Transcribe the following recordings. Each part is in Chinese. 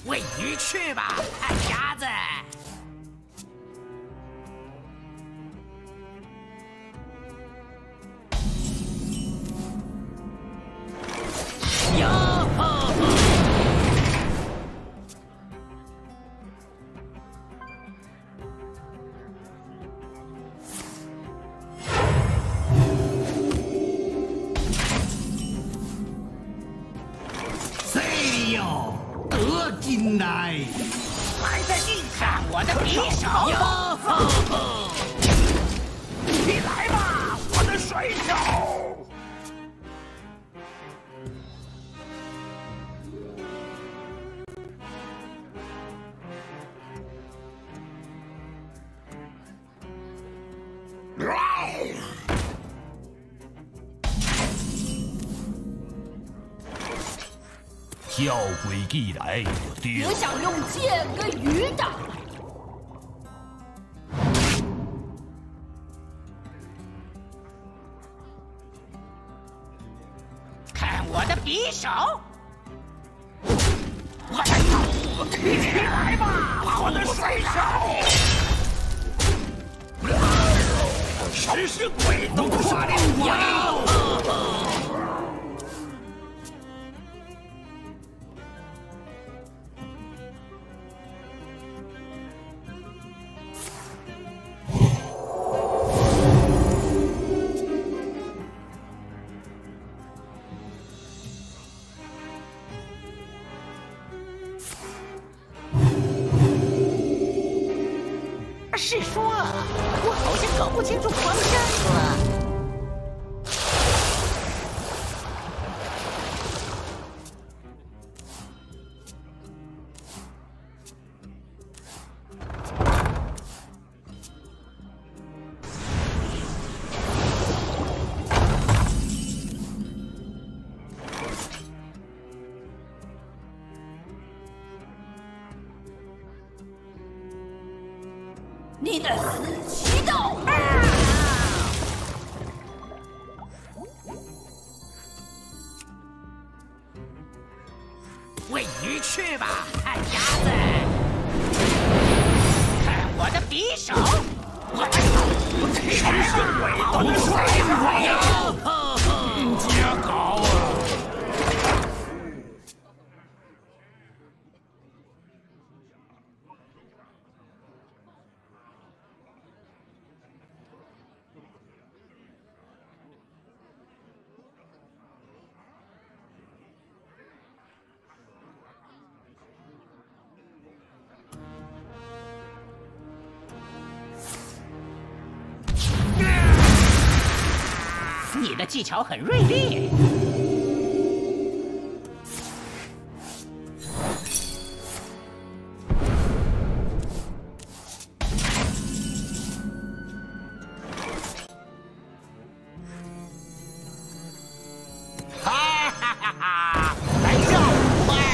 喂鱼去吧，旱鸭子。哟吼！ 谁哟？得进来！ 埋在地上，我的匕首！哟吼吼！ 你来吧，我的水手！ 照规矩来就对。 我想用剑跟鱼打。 看我的匕首！ 你来吧，我的水手！实施鬼动法令！ 是说，我好像搞不清楚方向了。 你的死期到！ 喂鱼去吧，旱鸭子！看我的匕首！ 实施鬼动法令！ 真搞啊！ 你的技巧很锐利。哈哈哈哈！来跳舞吧！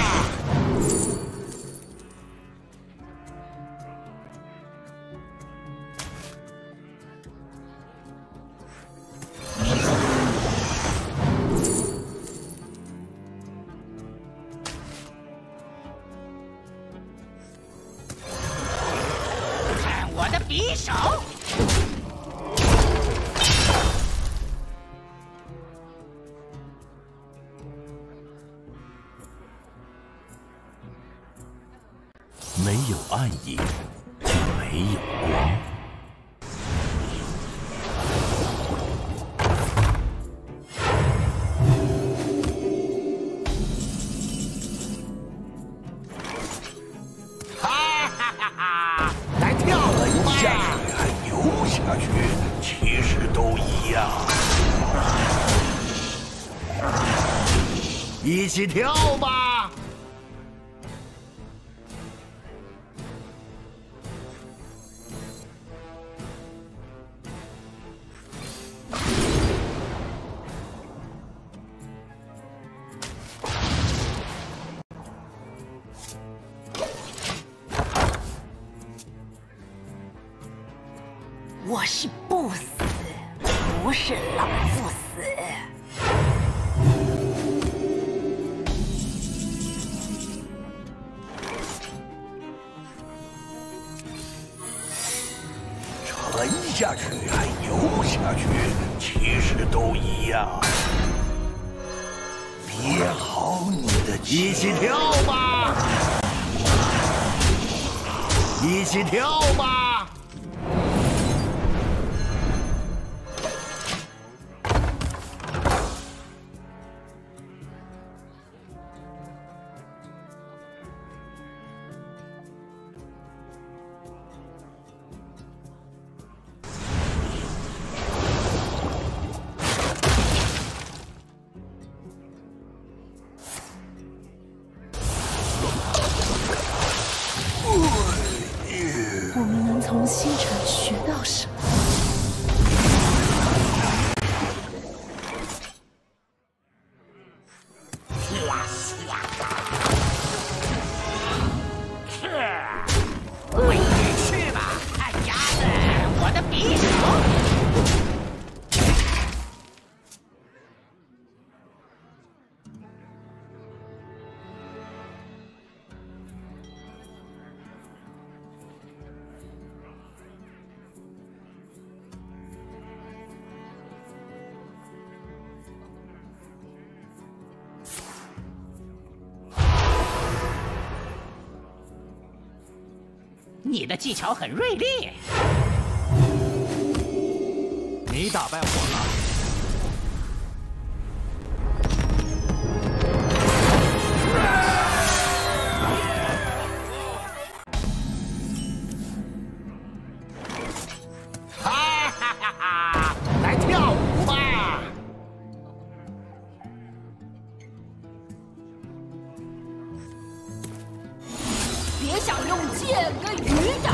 看我的匕首！ 没有暗影，就没有光。 哈哈哈哈！来跳舞吧！ 下去还游下去，其实都一样。 一起跳吧！ 我是不死，不是老不死。 沉下去还游下去，其实都一样。憋好你的气， 一起跳吧！一起跳吧！ 我们能从星辰学到什么？ 滚去吧，看鸭子，我的匕首！你的技巧很锐利， 你打败我了。 哈哈哈哈！来跳舞吧！ 别想用剑跟鱼打！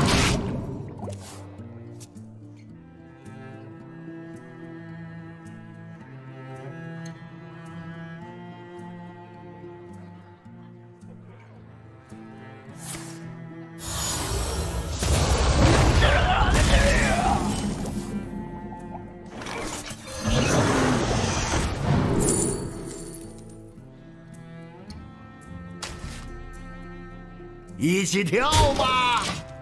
一起跳吧！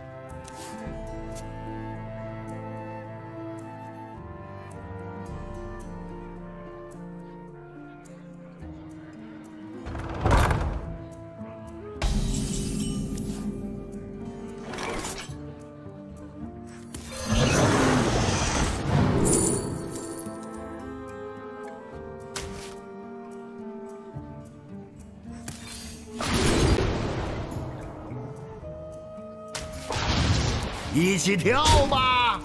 一起跳吧！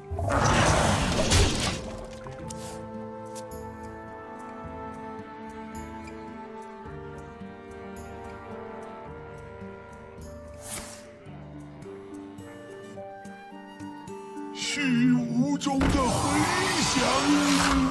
虚无中的回响。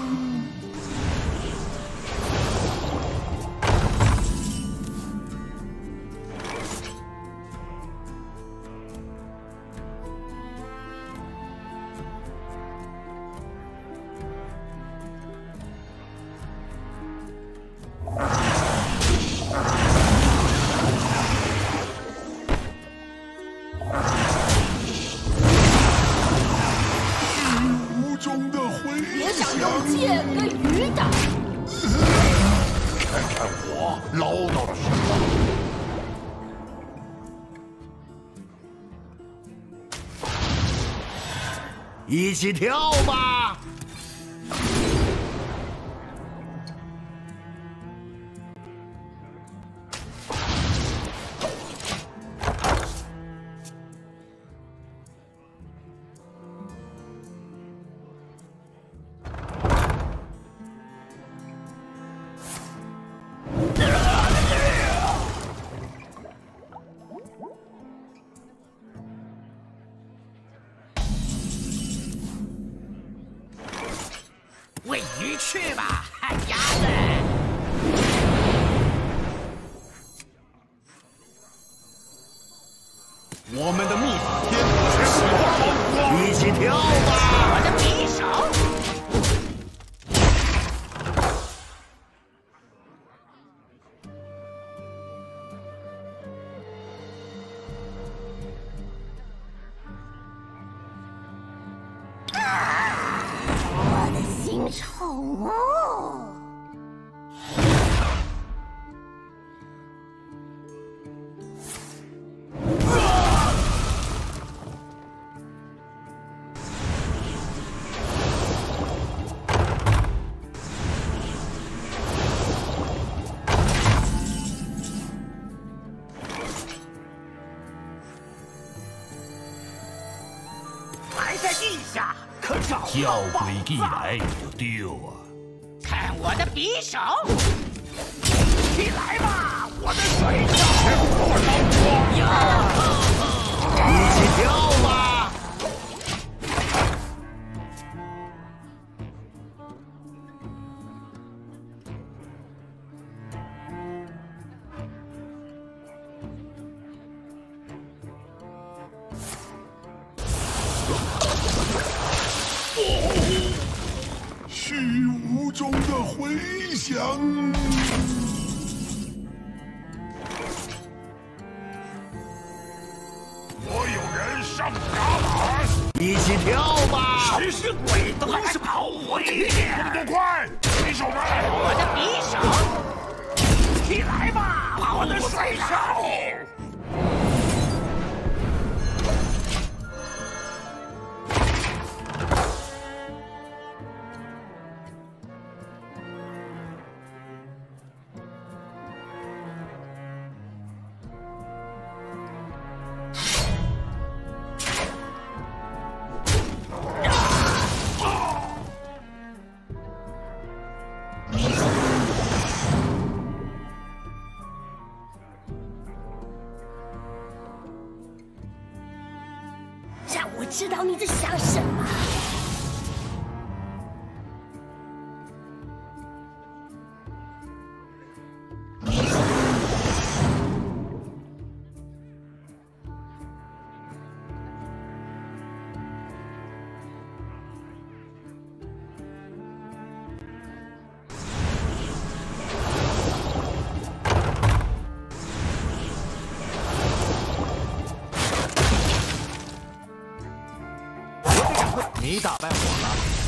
别想用剑跟鱼打！ 看看我捞到了什么！ 一起跳吧！ 喂鱼去吧，旱鸭子！ 我们的秘法天使一起跳吧！ 我的匕首！ 丑哦！ 埋在地下，可找不叫到宝鬼一藏。 来就丢啊！ 看我的匕首！ 你来吧，我的水手！我当光！一起跳吧！ 虚无中的回响。 所有人上甲板， 一起跳吧！ 食尸鬼都是跑我一点！动作快，水手们！ 我的匕首！ 你来吧，我的水手！ 让我知道你在想什么。 你打败我了。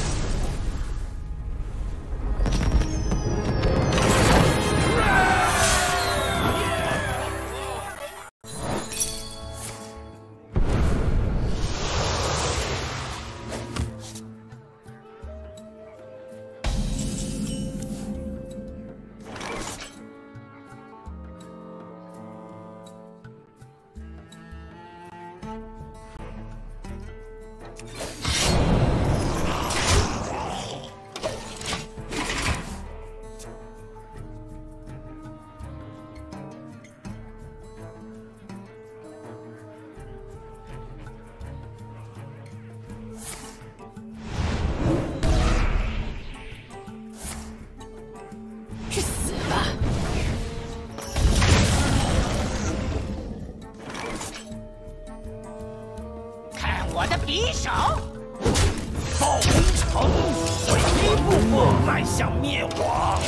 去死吧！看我的匕首！ 暴风城会一步步迈向灭亡。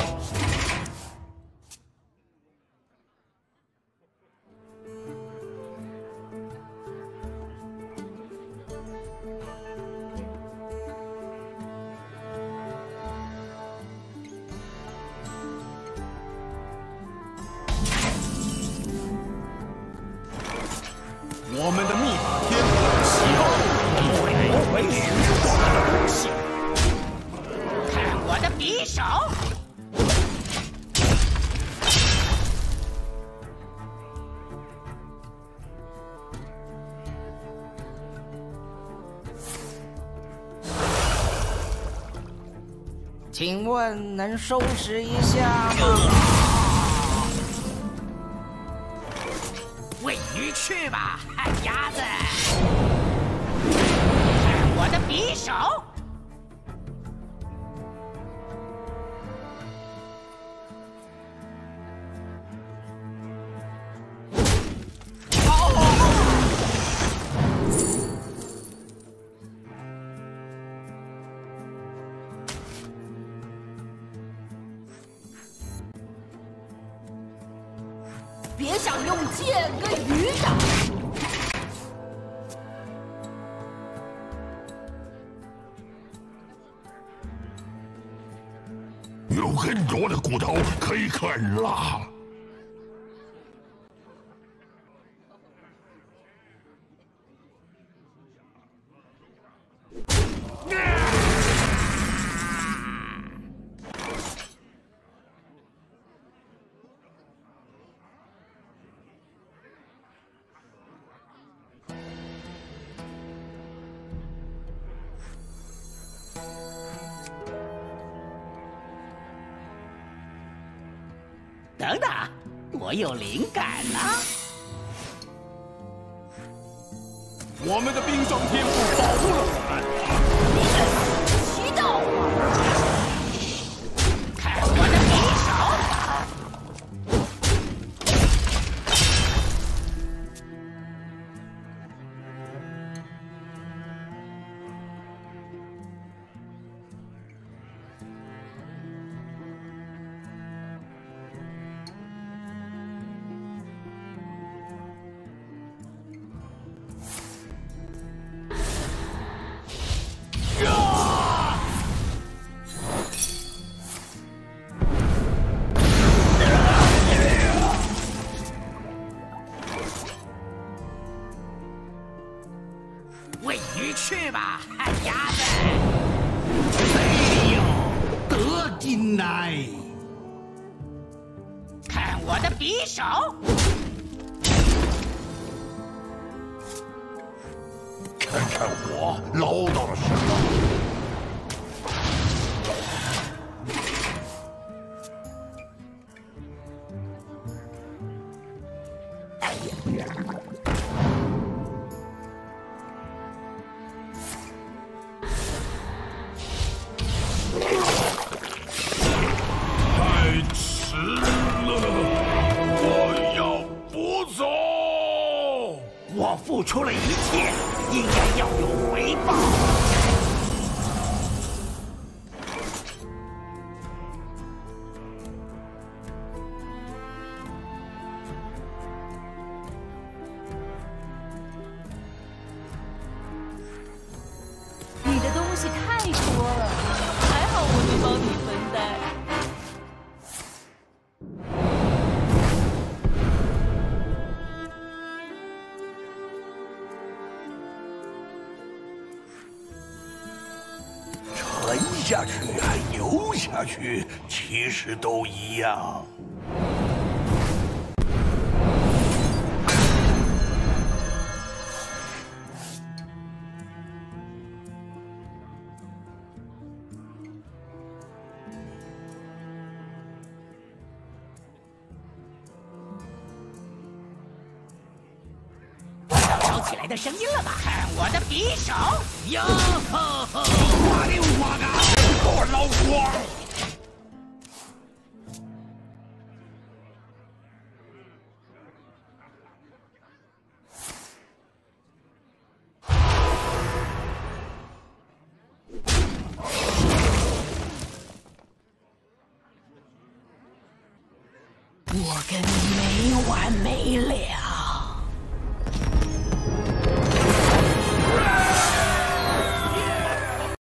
我们的密码天会不会许我的东西？ 看我的匕首！请问能收拾一下吗？喂鱼去吧，旱鸭子！看我的匕首！别想用剑跟鱼打！ 我的骨头可以啃了。 等等，我有灵感了。 我们的冰霜天赋保护了我们。 渠道， 看我的匕首！喂鱼去吧，旱鸭子！ 哎呦，得进来！ 看我的匕首！ 看看我捞到了什么？太迟了，我要不走。 我付出了一切，应该要有回报。 你的东西太多了，还好我能帮你分担。 沉下去还游下去，其实都一样。 烧起来的声音了吧？看我的匕首！哟吼吼！ 哇溜哇嘎，给我捞光！ 我跟你没完没了。